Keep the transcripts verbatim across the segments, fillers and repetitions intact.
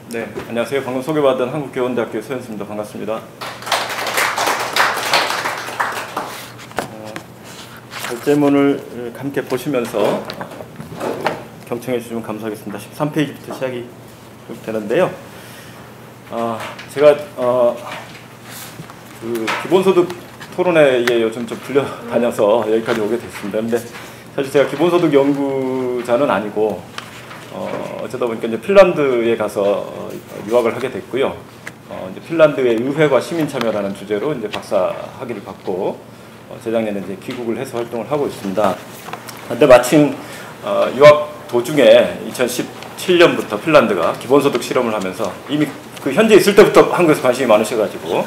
네, 안녕하세요. 방금 소개받은 한국교원대학교 서현수입니다. 반갑습니다. 어, 결제문을 함께 보시면서 경청해 주시면 감사하겠습니다. 십삼 페이지부터 시작이 되는데요. 어, 제가 어, 그 기본소득 토론회에 요즘 좀 불려다녀서 여기까지 오게 됐습니다. 근데 사실 제가 기본소득 연구자는 아니고 어, 어쩌다 보니까 이제 핀란드에 가서 어, 유학을 하게 됐고요. 어, 이제 핀란드의 의회와 시민 참여라는 주제로 이제 박사 학위를 받고 어, 재작년에 이제 귀국을 해서 활동을 하고 있습니다. 근데 마침 어, 유학 도중에 이천십칠 년부터 핀란드가 기본소득 실험을 하면서 이미 그 현재 있을 때부터 한국에서 관심이 많으셔가지고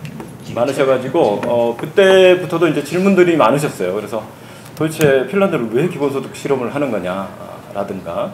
많으셔가지고 어, 그때부터도 이제 질문들이 많으셨어요. 그래서 도대체 핀란드는 왜 기본소득 실험을 하는 거냐라든가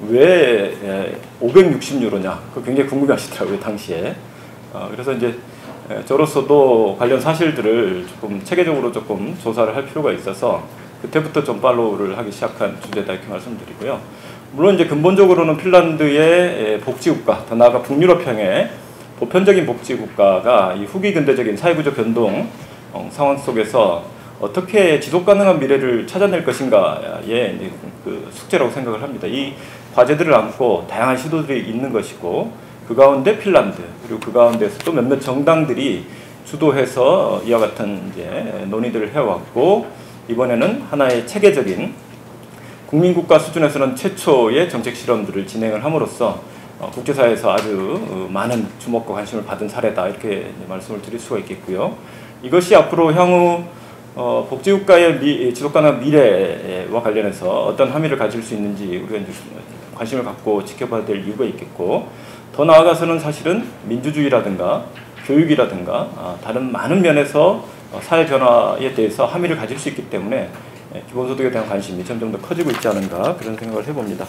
왜 오백육십 유로냐? 그 굉장히 궁금해하시더라고요 당시에. 어, 그래서 이제 저로서도 관련 사실들을 조금 체계적으로 조금 조사를 할 필요가 있어서 그때부터 좀 팔로우를 하기 시작한 주제다 이렇게 말씀드리고요. 물론 이제 근본적으로는 핀란드의 복지국가, 더 나아가 북유럽형의 보편적인 복지국가가 이 후기 근대적인 사회구조 변동 어, 상황 속에서 어떻게 지속 가능한 미래를 찾아낼 것인가의 그 숙제라고 생각을 합니다. 이 과제들을 안고 다양한 시도들이 있는 것이고 그 가운데 핀란드 그리고 그 가운데서 또 몇몇 정당들이 주도해서 이와 같은 이제 논의들을 해왔고 이번에는 하나의 체계적인 국민국가 수준에서는 최초의 정책 실험들을 진행을 함으로써 어, 국제사회에서 아주 많은 주목과 관심을 받은 사례다 이렇게 말씀을 드릴 수가 있겠고요. 이것이 앞으로 향후 어, 복지국가의 미, 지속가능한 미래와 관련해서 어떤 함의를 가질 수 있는지 우리가 이제 관심을 갖고 지켜봐야 될 이유가 있겠고 더 나아가서는 사실은 민주주의라든가 교육이라든가 아, 다른 많은 면에서 어, 사회 변화에 대해서 함의를 가질 수 있기 때문에 예, 기본소득에 대한 관심이 점점 더 커지고 있지 않은가 그런 생각을 해봅니다.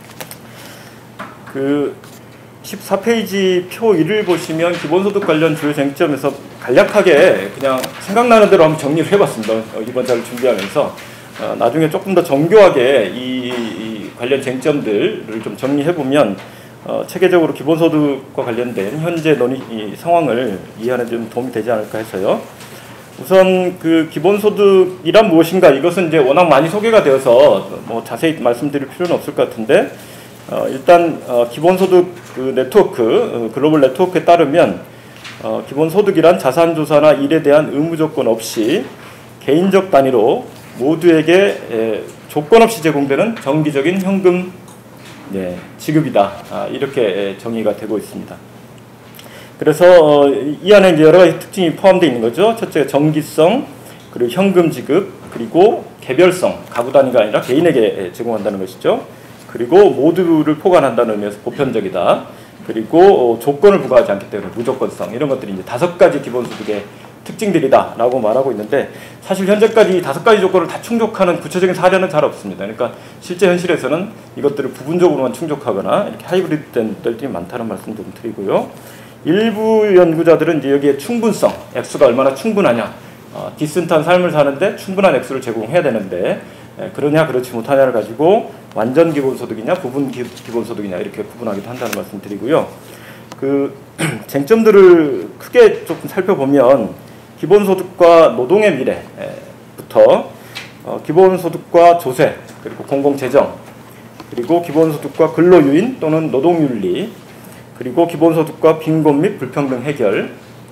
그 십사 페이지 표 일을 보시면 기본소득 관련 주요 쟁점에서 간략하게 그냥 생각나는 대로 한번 정리를 해봤습니다. 어, 이번 자를 준비하면서 어, 나중에 조금 더 정교하게 이, 이 관련 쟁점들을 좀 정리해보면 어, 체계적으로 기본소득과 관련된 현재 논의 이 상황을 이해하는 데 좀 도움이 되지 않을까 해서요. 우선 그 기본소득이란 무엇인가 이것은 이제 워낙 많이 소개가 되어서 뭐 자세히 말씀드릴 필요는 없을 것 같은데 어, 일단 어, 기본소득 그 네트워크, 어, 글로벌 네트워크에 따르면 어, 기본소득이란 자산조사나 일에 대한 의무조건 없이 개인적 단위로 모두에게 에, 조건 없이 제공되는 정기적인 현금 네, 지급이다. 아, 이렇게 정의가 되고 있습니다. 그래서 어, 이 안에 이제 여러 가지 특징이 포함되어 있는 거죠. 첫째, 정기성, 그리고 현금 지급, 그리고 개별성, 가구 단위가 아니라 개인에게 제공한다는 것이죠. 그리고 모두를 포괄한다는 의미에서 보편적이다. 그리고 조건을 부과하지 않기 때문에 무조건성 이런 것들이 이제 다섯 가지 기본소득의 특징들이다라고 말하고 있는데 사실 현재까지 다섯 가지 조건을 다 충족하는 구체적인 사례는 잘 없습니다. 그러니까 실제 현실에서는 이것들을 부분적으로만 충족하거나 이렇게 하이브리드된 것들이 많다는 말씀 좀 드리고요. 일부 연구자들은 이제 여기에 충분성, 액수가 얼마나 충분하냐, 어, 디센트한 삶을 사는데 충분한 액수를 제공해야 되는데 에, 그러냐 그렇지 못하냐를 가지고 완전 기본소득이냐 부분 기, 기본소득이냐 이렇게 구분하기도 한다는 말씀 드리고요. 그 쟁점들을 크게 조금 살펴보면 기본소득과 노동의 미래부터 어, 기본소득과 조세 그리고 공공재정 그리고 기본소득과 근로유인 또는 노동윤리 그리고 기본소득과 빈곤 및 불평등 해결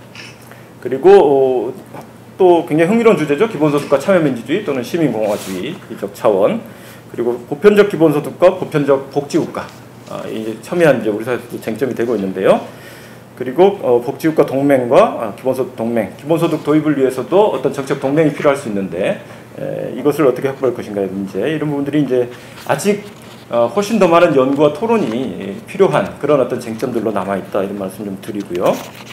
그리고 어, 또 굉장히 흥미로운 주제죠. 기본소득과 참여민주주의 또는 시민공화주의적 차원 그리고 보편적 기본소득과 보편적 복지국가 어, 이제 첨예한 이제 우리 사회에서도 쟁점이 되고 있는데요. 그리고 어, 복지국가 동맹과 어, 기본소득 동맹, 기본소득 도입을 위해서도 어떤 정책 동맹이 필요할 수 있는데 에, 이것을 어떻게 확보할 것인가의 문제 이런 부분들이 이제 아직 어, 훨씬 더 많은 연구와 토론이 필요한 그런 어떤 쟁점들로 남아있다 이런 말씀 좀 드리고요.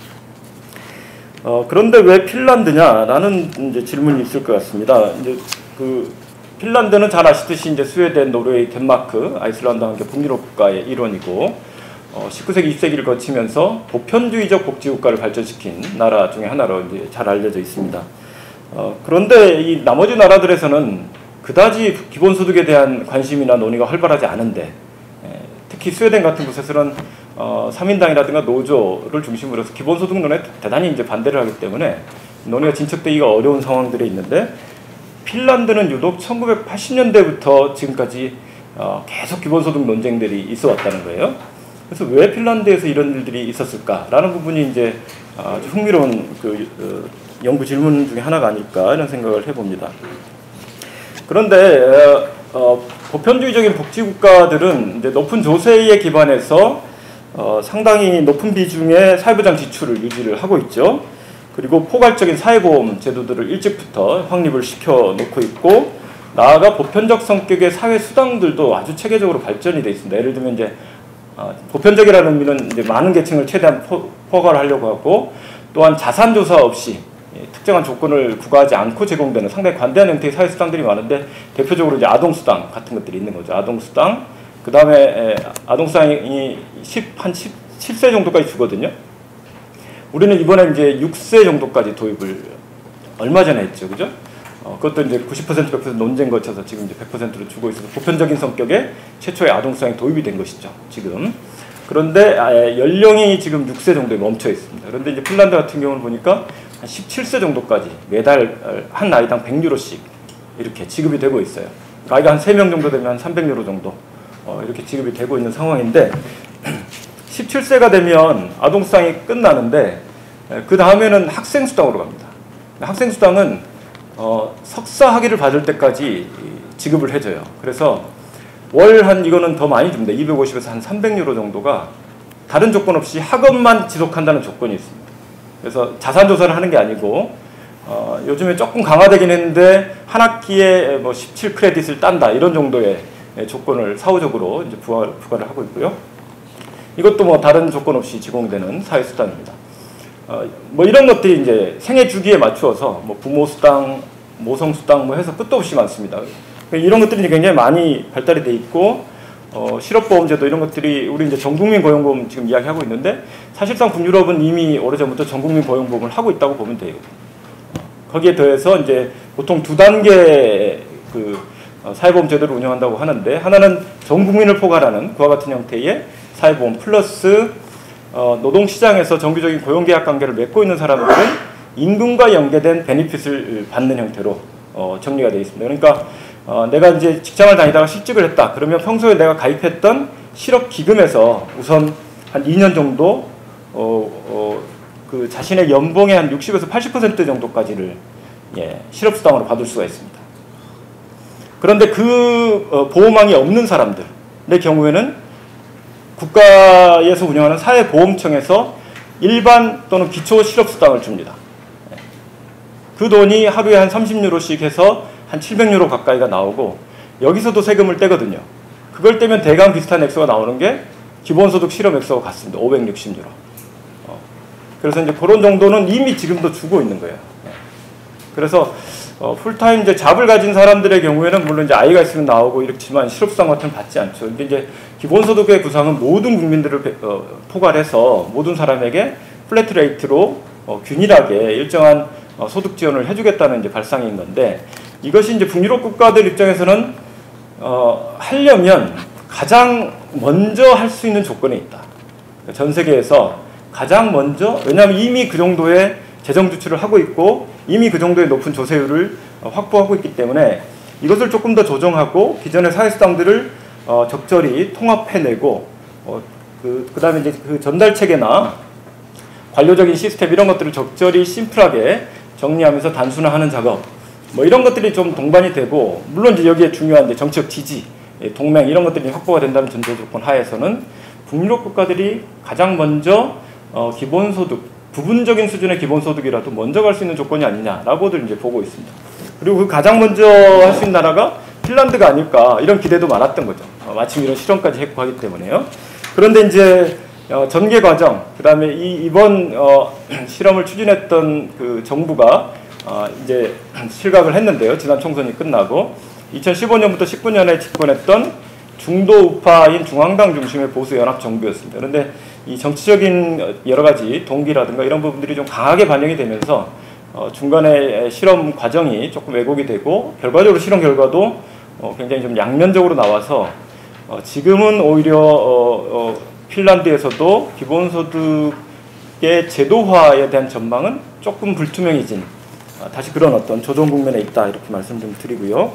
어, 그런데 왜 핀란드냐라는 이제 질문이 있을 것 같습니다. 이제 그 핀란드는 잘 아시듯이 이제 스웨덴, 노르웨이, 덴마크, 아이슬란드와 함께 북유럽 국가의 일원이고 어, 십구 세기, 이십 세기를 거치면서 보편주의적 복지국가를 발전시킨 나라 중에 하나로 이제 잘 알려져 있습니다. 어, 그런데 이 나머지 나라들에서는 그다지 기본소득에 대한 관심이나 논의가 활발하지 않은데 에, 특히 스웨덴 같은 곳에서는 어, 삼인당이라든가 노조를 중심으로 해서 기본소득론에 대단히 이제 반대를 하기 때문에 논의가 진척되기가 어려운 상황들이 있는데, 핀란드는 유독 천구백팔십 년대부터 지금까지 어, 계속 기본소득 논쟁들이 있어 왔다는 거예요. 그래서 왜 핀란드에서 이런 일들이 있었을까라는 부분이 이제 아주 흥미로운 그 어, 연구 질문 중에 하나가 아닐까 이런 생각을 해봅니다. 그런데 어, 보편주의적인 복지국가들은 이제 높은 조세에 기반해서 어, 상당히 높은 비중의 사회보장 지출을 유지를 하고 있죠. 그리고 포괄적인 사회보험 제도들을 일찍부터 확립을 시켜 놓고 있고, 나아가 보편적 성격의 사회수당들도 아주 체계적으로 발전이 되어 있습니다. 예를 들면 이제 어, 보편적이라는 의미는 이제 많은 계층을 최대한 포, 포괄 하려고 하고, 또한 자산조사 없이 예, 특정한 조건을 부과하지 않고 제공되는 상당히 관대한 형태의 사회수당들이 많은데, 대표적으로 이제 아동수당 같은 것들이 있는 거죠. 아동수당, 그 다음에 아동수당이 한 십칠 세 정도까지 주거든요. 우리는 이번에 이제 육 세 정도까지 도입을 얼마 전에 했죠, 그죠? 어, 그것도 이제 구십 퍼센트, 백 퍼센트 논쟁 거쳐서 지금 이제 백 퍼센트로 주고 있어서 보편적인 성격의 최초의 아동수당이 도입이 된 것이죠, 지금. 그런데 연령이 지금 육 세 정도에 멈춰 있습니다. 그런데 이제 핀란드 같은 경우는 보니까 한 십칠 세 정도까지 매달 한 아이당 백 유로씩 이렇게 지급이 되고 있어요. 아이가 한 세 명 정도 되면 한 삼백 유로 정도 어, 이렇게 지급이 되고 있는 상황인데, 십칠 세가 되면 아동수당이 끝나는데 그 다음에는 학생수당으로 갑니다. 학생수당은 어, 석사 학위를 받을 때까지 지급을 해줘요. 그래서 월 한 이거는 더 많이 줍니다. 이백오십에서 한 삼백 유로 정도가 다른 조건 없이 학업만 지속한다는 조건이 있습니다. 그래서 자산조사를 하는 게 아니고 어, 요즘에 조금 강화되긴 했는데 한 학기에 뭐 십칠 크레딧을 딴다 이런 정도의 조건을 사후적으로 이제 부과, 부과를 하고 있고요. 이것도 뭐 다른 조건 없이 제공되는 사회수당입니다. 어, 뭐 이런 것들이 이제 생애 주기에 맞추어서 뭐 부모수당, 모성수당 뭐 해서 끝도 없이 많습니다. 이런 것들이 굉장히 많이 발달이 돼 있고, 어, 실업보험제도 이런 것들이 우리 이제 전국민 고용보험 지금 이야기하고 있는데, 사실상 북유럽은 이미 오래전부터 전국민 고용보험을 하고 있다고 보면 돼요. 거기에 더해서 이제 보통 두 단계 그 사회보험 제도를 운영한다고 하는데, 하나는 전 국민을 포괄하는 그와 같은 형태의 사회보험 플러스 어, 노동시장에서 정규적인 고용계약 관계를 맺고 있는 사람들은 임금과 연계된 베니핏을 받는 형태로 어, 정리가 되어 있습니다. 그러니까 어, 내가 이제 직장을 다니다가 실직을 했다. 그러면 평소에 내가 가입했던 실업기금에서 우선 한 이 년 정도 어, 어, 그 자신의 연봉의 한 육십에서 팔십 퍼센트 정도까지를 예, 실업수당으로 받을 수가 있습니다. 그런데 그 어, 보험망이 없는 사람들의 경우에는 국가에서 운영하는 사회보험청에서 일반 또는 기초 실업수당을 줍니다. 그 돈이 하루에 한 삼십 유로씩 해서 한 칠백 유로 가까이가 나오고, 여기서도 세금을 떼거든요. 그걸 떼면 대강 비슷한 액수가 나오는 게 기본소득 실험 액수가 같습니다. 오백육십 유로. 어. 그래서 이제 그런 정도는 이미 지금도 주고 있는 거예요. 그래서 어, 풀타임 이제 잡을 가진 사람들의 경우에는 물론 이제 아이가 있으면 나오고 이렇지만 실업수당 같은 건 받지 않죠. 근데 이제 기본소득의 구상은 모든 국민들을 어, 포괄해서 모든 사람에게 플랫 레이트로 어, 균일하게 일정한 어, 소득 지원을 해주겠다는 이제 발상인 건데, 이것이 이제 북유럽 국가들 입장에서는 어, 하려면 가장 먼저 할 수 있는 조건이 있다. 전 세계에서 가장 먼저, 왜냐하면 이미 그 정도의 재정 지출을 하고 있고 이미 그 정도의 높은 조세율을 어, 확보하고 있기 때문에 이것을 조금 더 조정하고 기존의 사회수당들을 어, 적절히 통합해내고 어, 그, 그 다음에 이제 그 전달 체계나 관료적인 시스템 이런 것들을 적절히 심플하게 정리하면서 단순화하는 작업, 뭐 이런 것들이 좀 동반이 되고, 물론 이제 여기에 중요한 이제 정치적 지지, 동맹 이런 것들이 확보가 된다는 전제 조건 하에서는 북유럽 국가들이 가장 먼저 어, 기본소득, 부분적인 수준의 기본소득이라도 먼저 갈 수 있는 조건이 아니냐라고들 이제 보고 있습니다. 그리고 그 가장 먼저 할 수 있는 나라가 핀란드가 아닐까 이런 기대도 많았던 거죠. 어, 마침 이런 실험까지 했고 하기 때문에요. 그런데 이제 어, 전개 과정, 그 다음에 이, 이번 어, 실험을 추진했던 그 정부가 어, 이제 실각을 했는데요. 지난 총선이 끝나고 이천십오 년부터 십구 년에 집권했던 중도 우파인 중앙당 중심의 보수 연합 정부였습니다. 그런데 이 정치적인 여러 가지 동기라든가 이런 부분들이 좀 강하게 반영이 되면서 어, 중간에 실험 과정이 조금 왜곡이 되고 결과적으로 실험 결과도 어, 굉장히 좀 양면적으로 나와서 어, 지금은 오히려 어, 어, 핀란드에서도 기본소득의 제도화에 대한 전망은 조금 불투명해진 다시 그런 어떤 조정 국면에 있다 이렇게 말씀 좀 드리고요.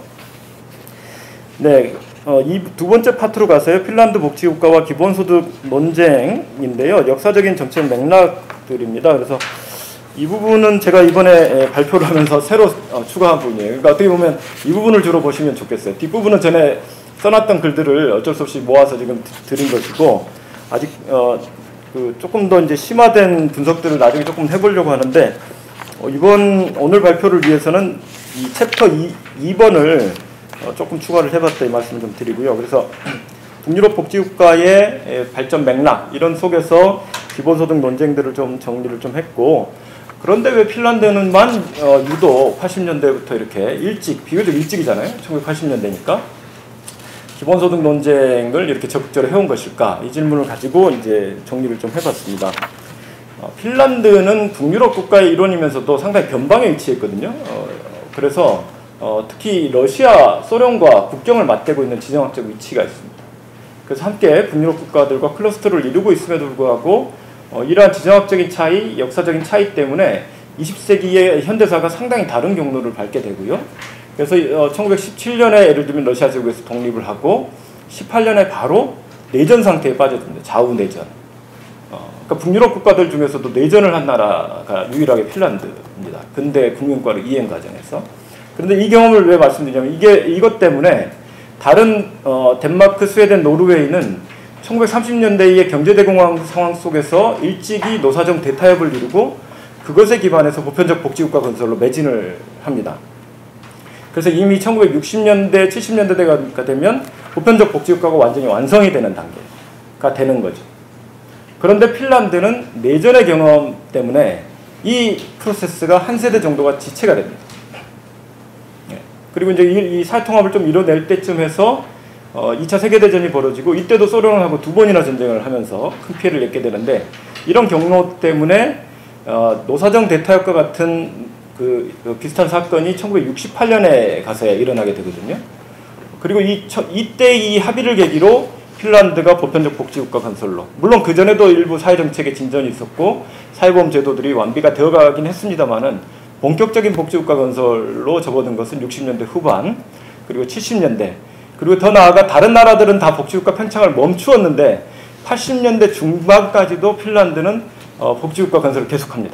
네, 어, 이 두 번째 파트로 가서요. 핀란드 복지국가와 기본소득 논쟁인데요. 역사적인 정책 맥락들입니다. 그래서 이 부분은 제가 이번에 발표를 하면서 새로 어, 추가한 부분이에요. 그러니까 어떻게 보면 이 부분을 주로 보시면 좋겠어요. 뒷부분은 전에 써놨던 글들을 어쩔 수 없이 모아서 지금 드린 것이고, 아직 어, 그 조금 더 이제 심화된 분석들을 나중에 조금 해보려고 하는데, 어, 이번 오늘 발표를 위해서는 이 챕터 이 번을 어, 조금 추가를 해봤다 이 말씀을 좀 드리고요. 그래서 북유럽 복지국가의 발전 맥락 이런 속에서 기본소득 논쟁들을 좀 정리를 좀 했고, 그런데 왜 핀란드는만 어, 유독 팔십 년대부터 이렇게 일찍, 비교적 일찍이잖아요. 천구백팔십 년대니까 기본소득 논쟁을 이렇게 적극적으로 해온 것일까? 이 질문을 가지고 이제 정리를 좀 해봤습니다. 어, 핀란드는 북유럽 국가의 일원이면서도 상당히 변방에 위치했거든요. 어, 그래서 어, 특히 러시아, 소련과 국경을 맞대고 있는 지정학적 위치가 있습니다. 그래서 함께 북유럽 국가들과 클러스터를 이루고 있음에도 불구하고 어, 이러한 지정학적인 차이, 역사적인 차이 때문에 이십 세기의 현대사가 상당히 다른 경로를 밟게 되고요. 그래서 어, 천구백십칠 년에 예를 들면 러시아 제국에서 독립을 하고 십팔 년에 바로 내전 상태에 빠져듭니다. 좌우 내전. 어, 그러니까 북유럽 국가들 중에서도 내전을 한 나라가 유일하게 핀란드입니다. 근대 국민과를 이행 과정에서. 그런데 이 경험을 왜 말씀드리냐면 이게 이것 때문에 다른 어, 덴마크, 스웨덴, 노르웨이는 천구백삼십 년대의 경제대공황 상황 속에서 일찍이 노사정 대타협을 이루고 그것에 기반해서 보편적 복지국가 건설로 매진을 합니다. 그래서 이미 천구백육십 년대, 칠십 년대가 되면 보편적 복지국가가 완전히 완성이 되는 단계가 되는 거죠. 그런데 핀란드는 내전의 경험 때문에 이 프로세스가 한 세대 정도가 지체가 됩니다. 그리고 이제 이, 이 사회통합을 좀 이뤄낼 때쯤 해서 어, 이 차 세계대전이 벌어지고 이때도 소련하고 두 번이나 전쟁을 하면서 큰 피해를 입게 되는데, 이런 경로 때문에 어, 노사정 대타협과 같은 그, 그 비슷한 사건이 천구백육십팔 년에 가서야 일어나게 되거든요. 그리고 이, 이때 이 합의를 계기로 핀란드가 보편적 복지국가 건설로, 물론 그전에도 일부 사회정책에 진전이 있었고 사회보험 제도들이 완비가 되어가긴 했습니다만은 본격적인 복지국가 건설로 접어든 것은 육십 년대 후반, 그리고 칠십 년대, 그리고 더 나아가 다른 나라들은 다 복지국가 팽창을 멈추었는데 팔십 년대 중반까지도 핀란드는 어, 복지국가 건설을 계속합니다.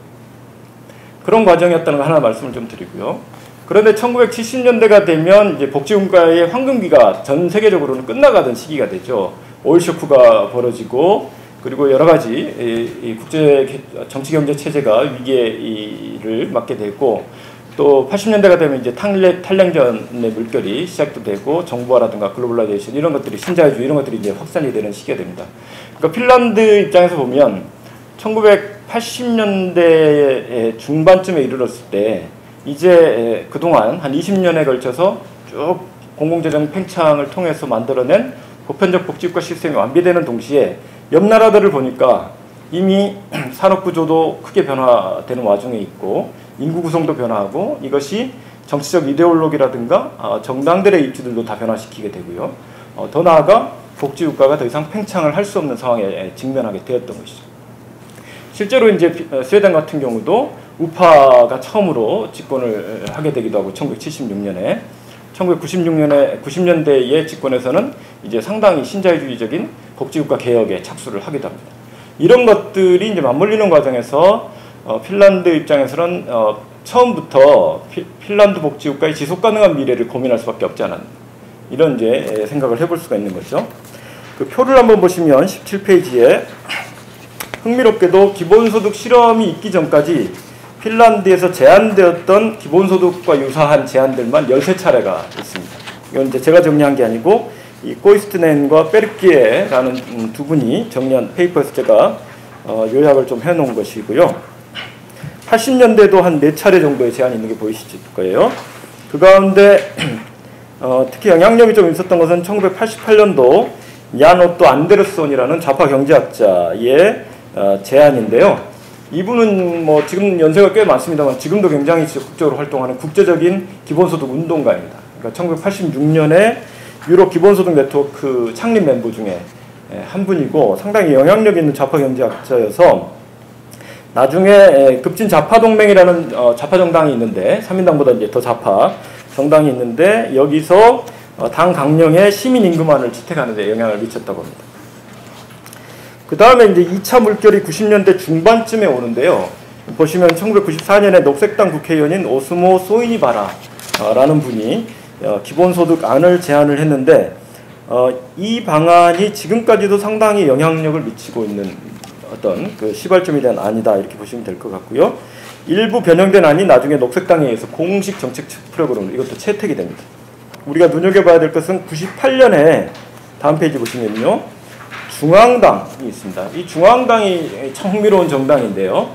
그런 과정이었다는 거 하나 말씀을 좀 드리고요. 그런데 천구백칠십 년대가 되면 이제 복지국가의 황금기가 전 세계적으로는 끝나가던 시기가 되죠. 오일 쇼크가 벌어지고, 그리고 여러 가지 이, 이 국제 정치 경제 체제가 위기를 맞게 되고, 또 팔십 년대가 되면 이제 탈레, 탈냉전의 물결이 시작도 되고 정부화라든가 글로벌라이제이션 이런 것들이, 신자유주의 이런 것들이 이제 확산이 되는 시기가 됩니다. 그러니까 핀란드 입장에서 보면 천구백팔십 년대 중반쯤에 이르렀을 때 이제 그동안 한 이십 년에 걸쳐서 쭉 공공재정 팽창을 통해서 만들어낸 보편적 복지국가 시스템이 완비되는 동시에 옆 나라들을 보니까 이미 산업구조도 크게 변화되는 와중에 있고 인구 구성도 변화하고, 이것이 정치적 이데올로기라든가 정당들의 입지들도 다 변화시키게 되고요. 더 나아가 복지국가가 더 이상 팽창을 할 수 없는 상황에 직면하게 되었던 것이죠. 실제로 이제 스웨덴 같은 경우도 우파가 처음으로 집권을 하게 되기도 하고, 천구백칠십육 년에 천구백구십육 년에 구십 년대의 집권에서는 이제 상당히 신자유주의적인 복지국가 개혁에 착수를 하기도 합니다. 이런 것들이 이제 맞물리는 과정에서 어, 핀란드 입장에서는 어, 처음부터 피, 핀란드 복지국가의 지속 가능한 미래를 고민할 수밖에 없지 않았나, 이런 이제 생각을 해볼 수가 있는 거죠. 그 표를 한번 보시면 십칠 페이지에 흥미롭게도 기본소득 실험이 있기 전까지 핀란드에서 제한되었던 기본소득과 유사한 제한들만 열세 차례가 있습니다. 이건 이제 제가 정리한 게 아니고 이 코이스트넨과 페르키에라는 두 분이 정리한 페이퍼에서 제가 어, 요약을 좀 해놓은 것이고요. 팔십 년대도 한 네 차례 정도의 제한이 있는 게 보이실 거예요. 그 가운데 어, 특히 영향력이 좀 있었던 것은 천구백팔십팔 년도 얀 오또 안데르손이라는 좌파 경제학자의 어, 제안인데요. 이분은 뭐 지금 연세가 꽤 많습니다만 지금도 굉장히 적극적으로 활동하는 국제적인 기본소득 운동가입니다. 그러니까 천구백팔십육 년에 유럽 기본소득 네트워크 창립 멤버 중에 한 분이고 상당히 영향력 있는 좌파 경제학자여서 나중에 급진 좌파 동맹이라는 좌파 정당이 있는데 삼인당보다 이제 더 좌파 정당이 있는데 여기서 당 강령의 시민 임금안을 채택하는 데 영향을 미쳤다고 합니다. 그 다음에 이제 이 차 물결이 구십 년대 중반쯤에 오는데요. 보시면 천구백구십사 년에 녹색당 국회의원인 오스모 소이니바라라는 분이 기본소득안을 제안을 했는데 이 방안이 지금까지도 상당히 영향력을 미치고 있는 어떤 그 시발점에 대한 안이다 이렇게 보시면 될 것 같고요. 일부 변형된 안이 나중에 녹색당에 의해서 공식 정책 프로그램으로 이것도 채택이 됩니다. 우리가 눈여겨봐야 될 것은 구십팔 년에 다음 페이지 보시면요. 중앙당이 있습니다. 이 중앙당이 참 흥미로운 정당인데요.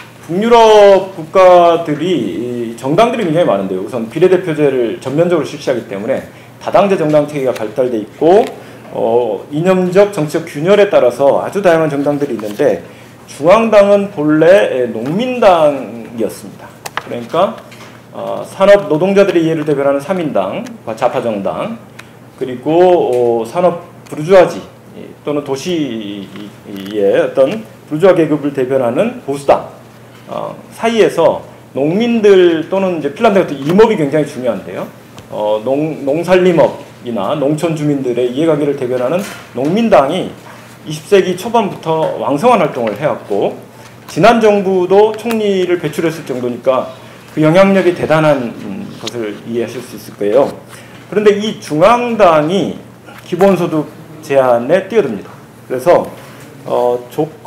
북유럽 국가들이 정당들이 굉장히 많은데요. 우선 비례대표제를 전면적으로 실시하기 때문에 다당제 정당 체계가 발달돼 있고 어, 이념적 정치적 균열에 따라서 아주 다양한 정당들이 있는데 중앙당은 본래 농민당이었습니다. 그러니까 어, 산업 노동자들의 이해를 대변하는 삼인당, 좌파정당, 그리고 어, 산업 부르주아지 또는 도시의 어떤 부르주아 계급을 대변하는 보수당 어, 사이에서 농민들 또는 이제 핀란드 같은 임업이 굉장히 중요한데요. 어, 농, 농산림업이나 농촌 주민들의 이해관계를 대변하는 농민당이 이십 세기 초반부터 왕성한 활동을 해왔고 지난 정부도 총리를 배출했을 정도니까 그 영향력이 대단한 것을 이해하실 수 있을 거예요. 그런데 이 중앙당이 기본소득 제안에 뛰어듭니다. 그래서 어,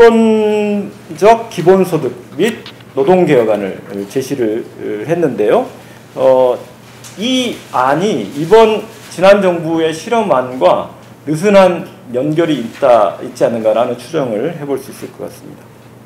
조건적 기본소득 및 노동개혁안을 제시를 했는데요. 어, 이 안이 이번 지난 정부의 실험안과 느슨한 연결이 있다, 있지 않는가라는 추정을 해볼 수 있을 것 같습니다.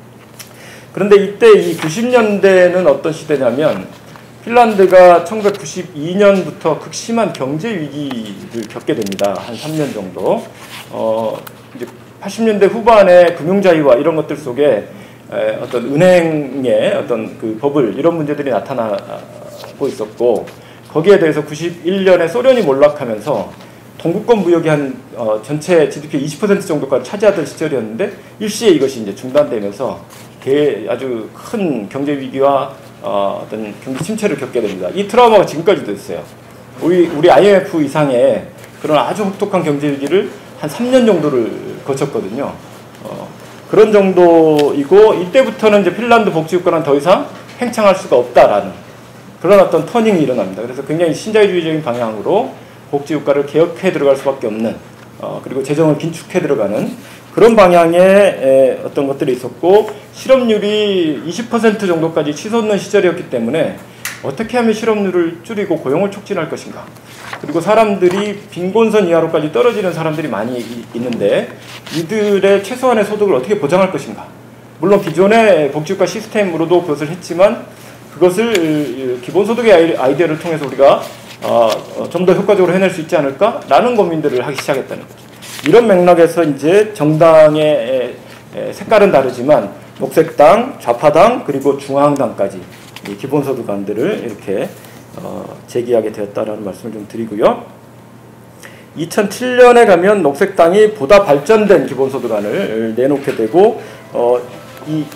그런데 이때 이 구십 년대는 어떤 시대냐면 핀란드가 천구백구십이 년부터 극심한 경제 위기를 겪게 됩니다. 한 삼 년 정도. 어, 이제 팔십 년대 후반에 금융자유화 이런 것들 속에 에, 어떤 은행의 어떤 그 버블 이런 문제들이 나타나고 있었고 거기에 대해서 구십일 년에 소련이 몰락하면서 동구권 무역이 한 어, 전체 지디피의 이십 퍼센트 정도까지 차지하던 시절이었는데 일시에 이것이 이제 중단되면서 아주 큰 경제 위기와 어, 어떤 경기 침체를 겪게 됩니다. 이 트라우마가 지금까지도 있어요. 우리 우리 아이엠에프 이상의 그런 아주 혹독한 경제 위기를 한 삼 년 정도를 거쳤거든요. 어, 그런 정도이고 이때부터는 이제 핀란드 복지국가는 더 이상 팽창할 수가 없다라는 그런 어떤 터닝이 일어납니다. 그래서 굉장히 신자유주의적인 방향으로 복지국가를 개혁해 들어갈 수밖에 없는 어, 그리고 재정을 긴축해 들어가는 그런 방향의 에, 어떤 것들이 있었고 실업률이 이십 퍼센트 정도까지 치솟는 시절이었기 때문에 어떻게 하면 실업률을 줄이고 고용을 촉진할 것인가 그리고 사람들이 빈곤선 이하로까지 떨어지는 사람들이 많이 이, 있는데 이들의 최소한의 소득을 어떻게 보장할 것인가 물론 기존의 복지국가 시스템으로도 그것을 했지만 그것을 기본소득의 아이디어를 통해서 우리가 어, 좀 더 효과적으로 해낼 수 있지 않을까라는 고민들을 하기 시작했다는 거죠. 이런 맥락에서 이제 정당의 색깔은 다르지만 녹색당, 좌파당, 그리고 중앙당까지 이 기본소득안들을 이렇게 어, 제기하게 되었다라는 말씀을 좀 드리고요. 이천칠 년에 가면 녹색당이 보다 발전된 기본소득안을 내놓게 되고 어, 이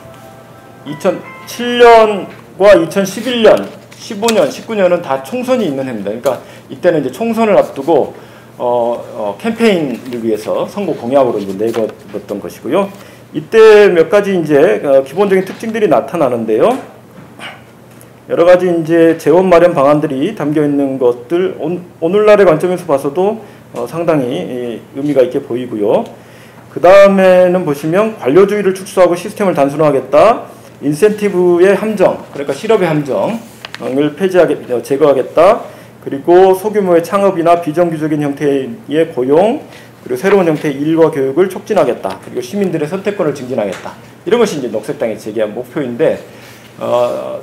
이천칠 년과 이천십일 년, 십오 년, 십구 년은 다 총선이 있는 해입니다. 그러니까 이때는 이제 총선을 앞두고 어, 어, 캠페인을 위해서 선거 공약으로 이제 내걸었던 것이고요. 이때 몇 가지 이제 어, 기본적인 특징들이 나타나는데요. 여러 가지 이제 재원 마련 방안들이 담겨 있는 것들 온, 오늘날의 관점에서 봐서도 어, 상당히 의미가 있게 보이고요. 그 다음에는 보시면 관료주의를 축소하고 시스템을 단순화하겠다. 인센티브의 함정, 그러니까 실업의 함정을 폐지하겠, 제거하겠다. 그리고 소규모의 창업이나 비정규적인 형태의 고용, 그리고 새로운 형태의 일과 교육을 촉진하겠다. 그리고 시민들의 선택권을 증진하겠다. 이런 것이 이제 녹색당이 제기한 목표인데, 어,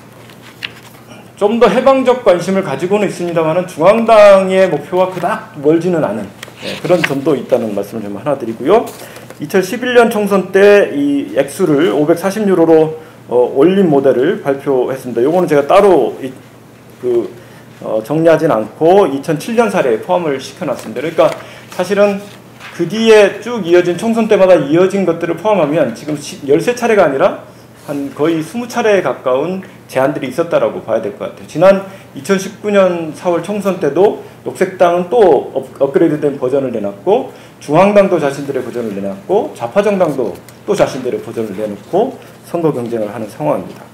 좀 더 해방적 관심을 가지고는 있습니다만은 중앙당의 목표와 그닥 멀지는 않은 네, 그런 점도 있다는 말씀을 좀 하나 드리고요. 이천십일 년 총선 때 이 액수를 오백사십 유로로 어, 올린 모델을 발표했습니다. 요거는 제가 따로 이, 그 어, 정리하진 않고 이천칠 년 사례에 포함을 시켜놨습니다. 그러니까 사실은 그 뒤에 쭉 이어진 총선 때마다 이어진 것들을 포함하면 지금 열세 차례가 아니라 한 거의 스무 차례에 가까운 제안들이 있었다라고 봐야 될 것 같아요. 지난 이천십구 년 사월 총선 때도 녹색당은 또 업그레이드된 버전을 내놨고, 중앙당도 자신들의 버전을 내놨고, 좌파정당도 또 자신들의 버전을 내놓고 선거 경쟁을 하는 상황입니다.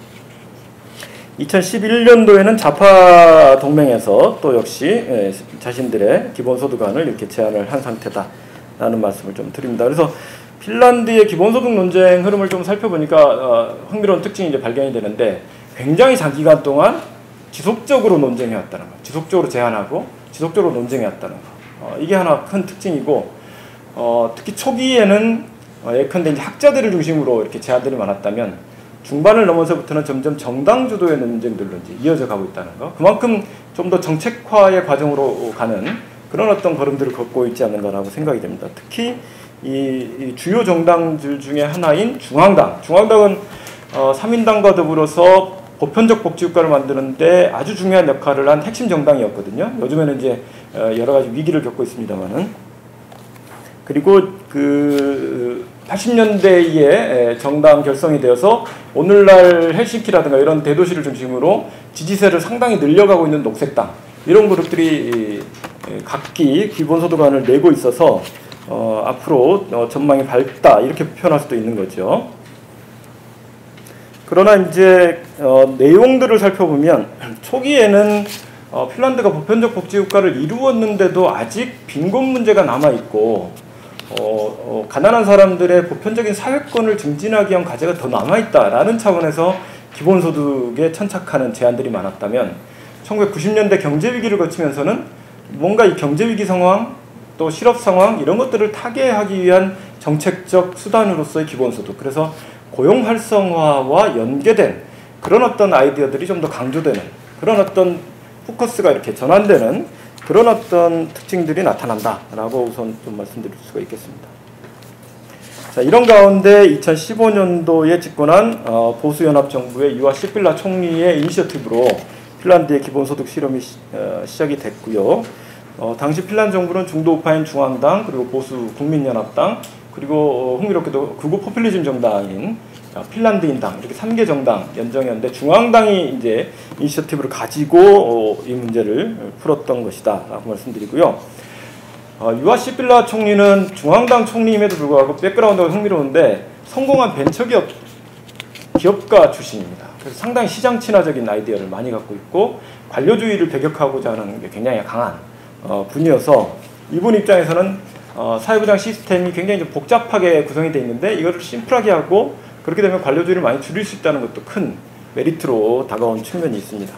이천십일 년도에는 좌파 동맹에서 또 역시 자신들의 기본소득안을 이렇게 제안을 한 상태다라는 말씀을 좀 드립니다. 그래서 핀란드의 기본소득 논쟁 흐름을 좀 살펴보니까 어, 흥미로운 특징이 이제 발견이 되는데, 굉장히 장기간 동안 지속적으로 논쟁해왔다는 거, 지속적으로 제안하고 지속적으로 논쟁해왔다는 거, 어, 이게 하나 큰 특징이고, 어, 특히 초기에는 어, 예컨대 이제 학자들을 중심으로 이렇게 제안들이 많았다면, 중반을 넘어서부터는 점점 정당 주도의 논쟁들로 이제 이어져 가고 있다는 거, 그만큼 좀 더 정책화의 과정으로 가는 그런 어떤 걸음들을 걷고 있지 않는가라고 생각이 됩니다. 특히 이, 이 주요 정당들 중에 하나인 중앙당, 중앙당은 어, 삼인당과 더불어서 보편적 복지국가를 만드는데 아주 중요한 역할을 한 핵심 정당이었거든요. 요즘에는 이제 어, 여러 가지 위기를 겪고 있습니다만은. 그리고 그 팔십 년대에 정당 결성이 되어서 오늘날 헬싱키라든가 이런 대도시를 중심으로 지지세를 상당히 늘려가고 있는 녹색당, 이런 그룹들이 각기 기본소득안을 내고 있어서 어, 앞으로 어, 전망이 밝다, 이렇게 표현할 수도 있는 거죠. 그러나 이제 어, 내용들을 살펴보면 초기에는 어, 핀란드가 보편적 복지국가를 이루었는데도 아직 빈곤 문제가 남아있고, 어, 어, 가난한 사람들의 보편적인 사회권을 증진하기 위한 과제가 더 남아있다라는 차원에서 기본소득에 천착하는 제안들이 많았다면, 천구백구십 년대 경제위기를 거치면서는 뭔가 이 경제위기 상황, 또 실업 상황, 이런 것들을 타개하기 위한 정책적 수단으로서의 기본소득, 그래서 고용 활성화와 연계된 그런 어떤 아이디어들이 좀 더 강조되는, 그런 어떤 포커스가 이렇게 전환되는 그런 어떤 특징들이 나타난다라고 우선 좀 말씀드릴 수가 있겠습니다. 자, 이런 가운데 이천십오 년도에 집권한 어, 보수연합정부의 유아 시필라 총리의 이니셔티브로 핀란드의 기본소득 실험이 시, 어, 시작이 됐고요. 어, 당시 핀란드 정부는 중도 우파인 중앙당, 그리고 보수 국민연합당, 그리고 어, 흥미롭게도 극우 포퓰리즘 정당인 어, 핀란드인당, 이렇게 삼 개 정당 연정이었는데, 중앙당이 이제 이니셔티브를 가지고 어, 이 문제를 풀었던 것이다 라고 말씀드리고요. 어, 유아 시필라 총리는 중앙당 총리임에도 불구하고 백그라운드가 흥미로운데 성공한 벤처기업 기업가 출신입니다. 그래서 상당히 시장 친화적인 아이디어를 많이 갖고 있고, 관료주의를 배격하고자 하는 게 굉장히 강한 어, 분이어서, 이분 입장에서는 어, 사회보장 시스템이 굉장히 좀 복잡하게 구성이 되어 있는데 이거를 심플하게 하고, 그렇게 되면 관료주의를 많이 줄일 수 있다는 것도 큰 메리트로 다가온 측면이 있습니다.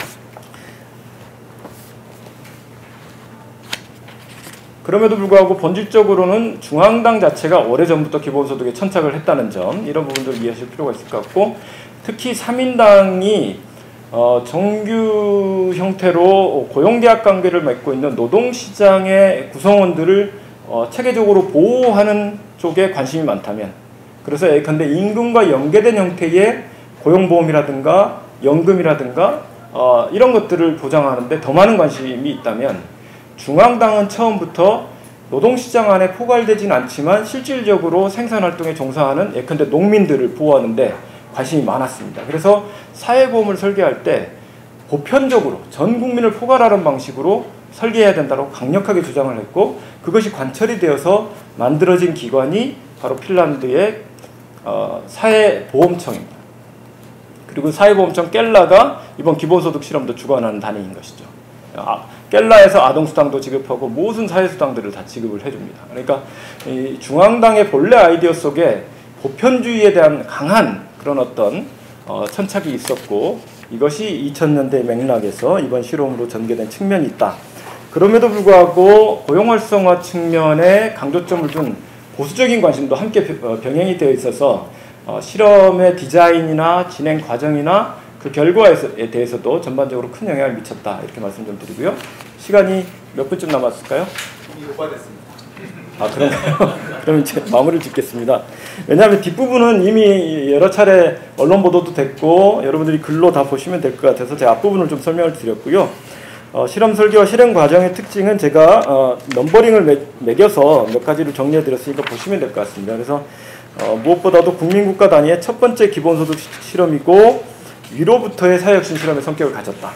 그럼에도 불구하고 본질적으로는 중앙당 자체가 오래전부터 기본소득에 천착을 했다는 점, 이런 부분들을 이해하실 필요가 있을 것 같고, 특히 삼인당이 어, 정규 형태로 고용계약 관계를 맺고 있는 노동시장의 구성원들을 어, 체계적으로 보호하는 쪽에 관심이 많다면, 그래서 예컨대 임금과 연계된 형태의 고용보험이라든가 연금이라든가 어, 이런 것들을 보장하는데 더 많은 관심이 있다면, 중앙당은 처음부터 노동시장 안에 포괄되진 않지만 실질적으로 생산활동에 종사하는 예컨대 농민들을 보호하는데 관심이 많았습니다. 그래서 사회보험을 설계할 때 보편적으로 전 국민을 포괄하는 방식으로 설계해야 된다고 강력하게 주장을 했고, 그것이 관철이 되어서 만들어진 기관이 바로 핀란드의 어, 사회보험청입니다. 그리고 사회보험청 깰라가 이번 기본소득 실험도 주관하는 단위인 것이죠. 아, 깰라에서 아동수당도 지급하고 모든 사회수당들을 다 지급을 해줍니다. 그러니까 이 중앙당의 본래 아이디어 속에 보편주의에 대한 강한 그런 어떤 어, 천착이 있었고, 이것이 이천 년대 맥락에서 이번 실험으로 전개된 측면이 있다. 그럼에도 불구하고 고용활성화 측면에 강조점을 둔 보수적인 관심도 함께 병행이 되어 있어서 어, 실험의 디자인이나 진행 과정이나 그 결과에 대해서도 전반적으로 큰 영향을 미쳤다, 이렇게 말씀 좀 드리고요. 시간이 몇 분쯤 남았을까요? 오버됐습니다. 아, 그런가요? 그럼 이제 마무리를 짓겠습니다. 왜냐하면 뒷부분은 이미 여러 차례 언론 보도도 됐고 여러분들이 글로 다 보시면 될 것 같아서 제가 앞부분을 좀 설명을 드렸고요. 어, 실험 설계와 실행 과정의 특징은 제가 어, 넘버링을 매, 매겨서 몇 가지를 정리해 드렸으니까 보시면 될 것 같습니다. 그래서 어, 무엇보다도 국민국가 단위의 첫 번째 기본소득 실험이고 위로부터의 사회혁신 실험의 성격을 가졌다.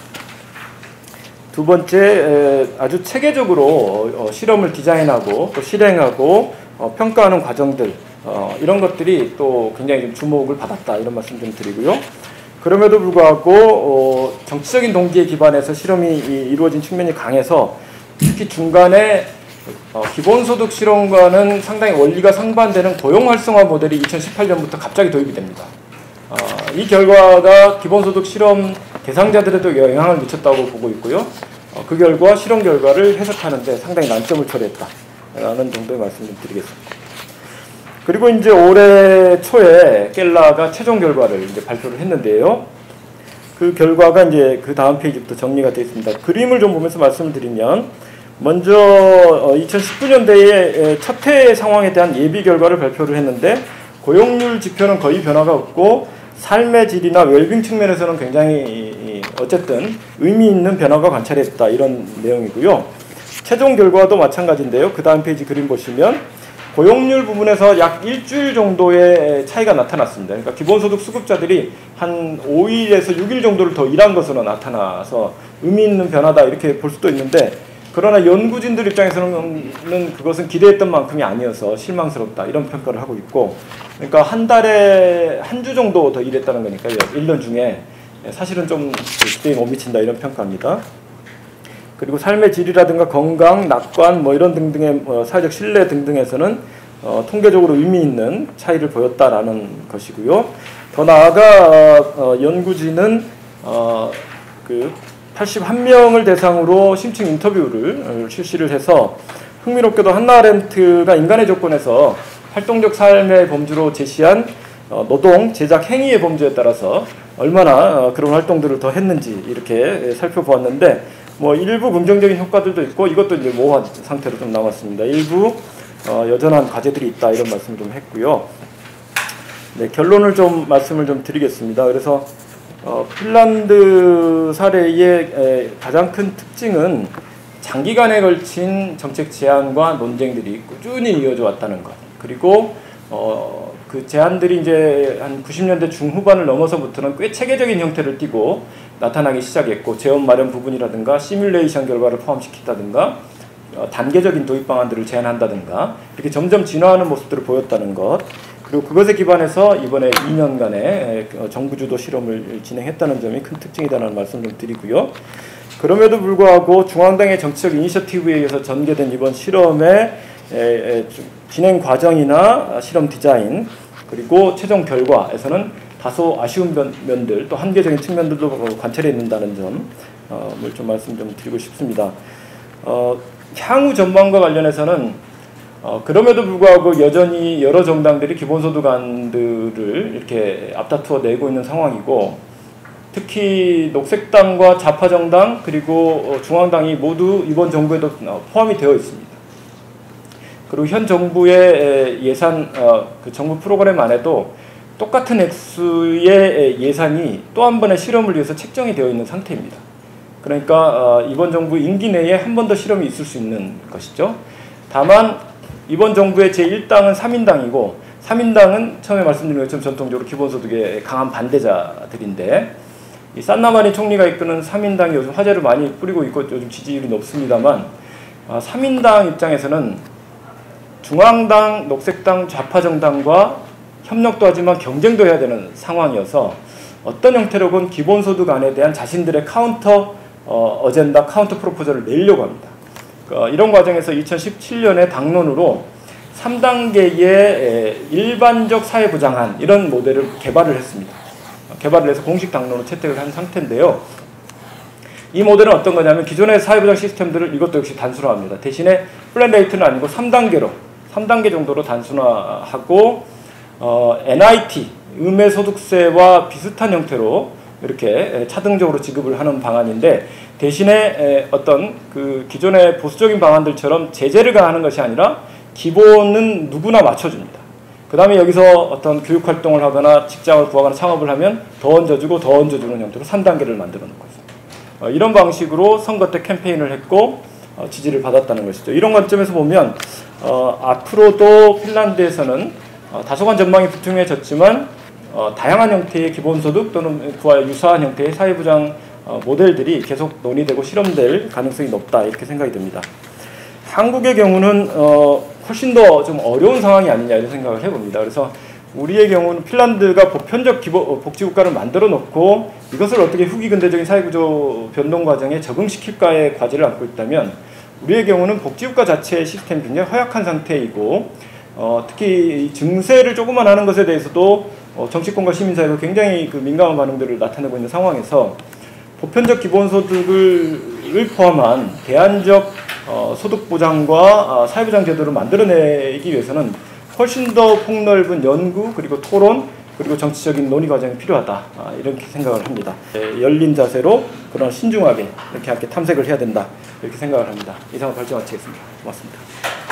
두 번째, 에, 아주 체계적으로 어, 실험을 디자인하고 또 실행하고 어, 평가하는 과정들 어, 이런 것들이 또 굉장히 좀 주목을 받았다, 이런 말씀 좀 드리고요. 그럼에도 불구하고 어, 정치적인 동기에 기반해서 실험이 이루어진 측면이 강해서 특히 중간에 어, 기본소득 실험과는 상당히 원리가 상반되는 고용활성화 모델이 이천십팔 년부터 갑자기 도입이 됩니다. 어, 이 결과가 기본소득 실험 대상자들에도 영향을 미쳤다고 보고 있고요. 어, 그 결과 실험 결과를 해석하는 데 상당히 난점을 초래했다라는 정도의 말씀 좀 드리겠습니다. 그리고 이제 올해 초에 켈라가 최종 결과를 이제 발표를 했는데요. 그 결과가 이제 그 다음 페이지부터 정리가 되어 있습니다. 그림을 좀 보면서 말씀을 드리면, 먼저 이천십구 년대의 첫 해 상황에 대한 예비 결과를 발표를 했는데, 고용률 지표는 거의 변화가 없고 삶의 질이나 웰빙 측면에서는 굉장히 어쨌든 의미 있는 변화가 관찰했다, 이런 내용이고요. 최종 결과도 마찬가지인데요. 그 다음 페이지 그림 보시면 고용률 부분에서 약 일주일 정도의 차이가 나타났습니다. 그러니까 기본소득 수급자들이 한 오 일에서 육 일 정도를 더 일한 것으로 나타나서 의미 있는 변화다, 이렇게 볼 수도 있는데, 그러나 연구진들 입장에서는 그것은 기대했던 만큼이 아니어서 실망스럽다, 이런 평가를 하고 있고, 그러니까 한 달에 한 주 정도 더 일했다는 거니까 일 년 중에 사실은 좀 기대에 못 미친다, 이런 평가입니다. 그리고 삶의 질이라든가 건강, 낙관 뭐 이런 등등의 어, 사회적 신뢰 등등에서는 어, 통계적으로 의미 있는 차이를 보였다라는 것이고요. 더 나아가 어, 어, 연구진은 어, 그 팔십일 명을 대상으로 심층 인터뷰를 실시를 해서, 흥미롭게도 한나 아렌트가 인간의 조건에서 활동적 삶의 범주로 제시한 어, 노동, 제작 행위의 범주에 따라서 얼마나 어, 그런 활동들을 더 했는지 이렇게 살펴보았는데, 뭐 일부 긍정적인 효과들도 있고, 이것도 이제 모호한 상태로 좀 남았습니다. 일부 어, 여전한 과제들이 있다, 이런 말씀을 좀 했고요. 네, 결론을 좀 말씀을 좀 드리겠습니다. 그래서 어, 핀란드 사례의 에, 가장 큰 특징은 장기간에 걸친 정책 제안과 논쟁들이 꾸준히 이어져 왔다는 것. 그리고 어, 그 제안들이 이제 한 구십 년대 중후반을 넘어서부터는 꽤 체계적인 형태를 띠고 나타나기 시작했고, 재원 마련 부분이라든가 시뮬레이션 결과를 포함시킨다든가 어, 단계적인 도입 방안들을 제안한다든가 이렇게 점점 진화하는 모습들을 보였다는 것, 그리고 그것에 기반해서 이번에 이 년간의 정부 주도 실험을 진행했다는 점이 큰 특징이라는 말씀을 좀 드리고요. 그럼에도 불구하고 중앙당의 정치적 이니셔티브에 의해서 전개된 이번 실험의 에, 에, 진행 과정이나 실험 디자인, 그리고 최종 결과에서는 다소 아쉬운 면들, 또 한계적인 측면들도 관찰해 있는다는 점을 어, 좀 말씀 좀 드리고 싶습니다. 어, 향후 전망과 관련해서는 어, 그럼에도 불구하고 여전히 여러 정당들이 기본소득안들을 이렇게 앞다투어 내고 있는 상황이고, 특히 녹색당과 좌파정당 그리고 중앙당이 모두 이번 정부에도 포함이 되어 있습니다. 그리고 현 정부의 예산, 어, 그 정부 프로그램 안에도 똑같은 액수의 예산이 또 한 번의 실험을 위해서 책정이 되어 있는 상태입니다. 그러니까 어, 이번 정부 임기 내에 한 번 더 실험이 있을 수 있는 것이죠. 다만 이번 정부의 제일 당은 삼 인당이고, 삼 인당은 처음에 말씀드린 것처럼 전통적으로 기본소득의 강한 반대자들인데, 이 산나마니 총리가 이끄는 삼 인당이 요즘 화제를 많이 뿌리고 있고 요즘 지지율이 높습니다만, 어, 삼 인당 입장에서는 중앙당, 녹색당, 좌파정당과 협력도 하지만 경쟁도 해야 되는 상황이어서 어떤 형태로건 기본소득안에 대한 자신들의 카운터 어, 어젠다, 카운터 프로포절을 내려고 합니다. 어, 이런 과정에서 이천십칠 년에 당론으로 삼 단계의 일반적 사회보장안, 이런 모델을 개발을 했습니다. 어, 개발을 해서 공식 당론으로 채택을 한 상태인데요. 이 모델은 어떤 거냐면 기존의 사회보장 시스템들을 이것도 역시 단순화합니다. 대신에 플랜 레이트는 아니고 삼 단계로, 삼 단계 정도로 단순화하고 어, 엔아이티, 음해소득세와 비슷한 형태로 이렇게 차등적으로 지급을 하는 방안인데, 대신에 어떤 그 기존의 보수적인 방안들처럼 제재를 가하는 것이 아니라 기본은 누구나 맞춰줍니다. 그 다음에 여기서 어떤 교육활동을 하거나 직장을 구하거나 창업을 하면 더 얹어주고 더 얹어주는 형태로 삼 단계를 만들어 놓고 있습니다. 어, 이런 방식으로 선거 때 캠페인을 했고 어, 지지를 받았다는 것이죠. 이런 관점에서 보면 어, 앞으로도 핀란드에서는 어, 다소간 전망이 불투명해졌지만 어, 다양한 형태의 기본소득 또는 그와 유사한 형태의 사회보장 어, 모델들이 계속 논의되고 실험될 가능성이 높다 이렇게 생각이 듭니다. 한국의 경우는 어, 훨씬 더 좀 어려운 상황이 아니냐 이런 생각을 해봅니다. 그래서 우리의 경우는 핀란드가 보편적 기본, 복지국가를 만들어 놓고 이것을 어떻게 후기 근대적인 사회구조 변동 과정에 적응시킬까의 과제를 안고 있다면 우리의 경우는 복지국가 자체의 시스템이 굉장히 허약한 상태이고 어, 특히 증세를 조금만 하는 것에 대해서도 어, 정치권과 시민사회가 굉장히 그 민감한 반응들을 나타내고 있는 상황에서 보편적 기본소득을 포함한 대안적 어, 소득보장과 어, 사회보장 제도를 만들어내기 위해서는 훨씬 더 폭넓은 연구 그리고 토론 그리고 정치적인 논의 과정이 필요하다 아, 이렇게 생각을 합니다. 예, 열린 자세로 그러나 신중하게 이렇게 함께 탐색을 해야 된다 이렇게 생각을 합니다. 이상으로 발전 마치겠습니다. 고맙습니다.